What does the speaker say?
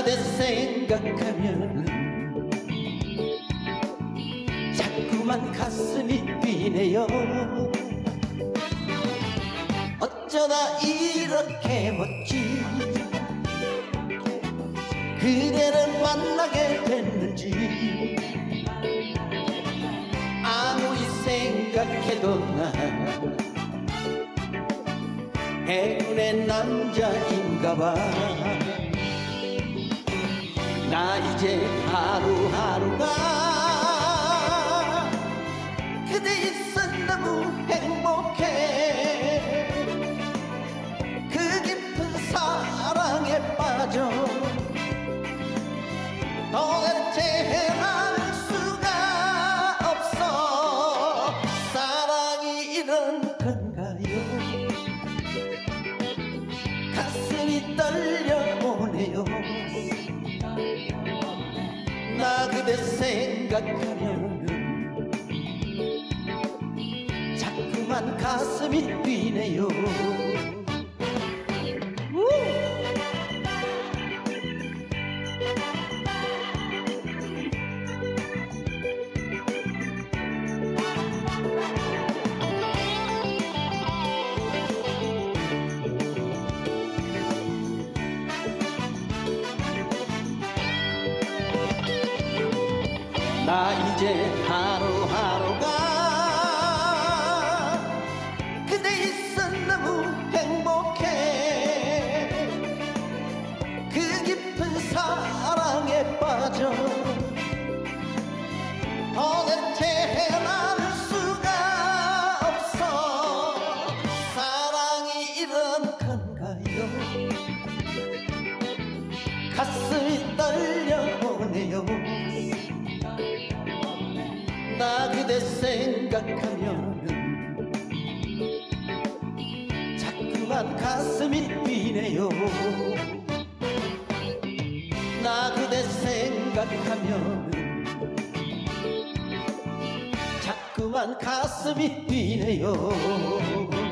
그대 생각하면 자꾸만 가슴이 뛰네요. 어쩌다 이렇게 멋진 그대를 만나게 됐는지 아무리 생각해도 난 행운의 남자인가봐. 나 이제 하루하루가 그대 있어 너무 행복해. 그 깊은 사랑에 빠져 도대체 헤아릴 수가 없어. 사랑이 이런 건가요? 가슴이 떨려오네요. 나 그대 생각하면 자꾸만 가슴이 뛰네요. 나 이제 하루하루가 그대 있어 너무 행복해. 그 깊은 사랑에 빠져 도대체 헤아릴 수가 없어. 사랑이 이런 건가요? 가슴이 떨려오네요. 나 그대 생각하면 자꾸만 가슴이 뛰네요. 나 그대 생각하면 자꾸만 가슴이 뛰네요.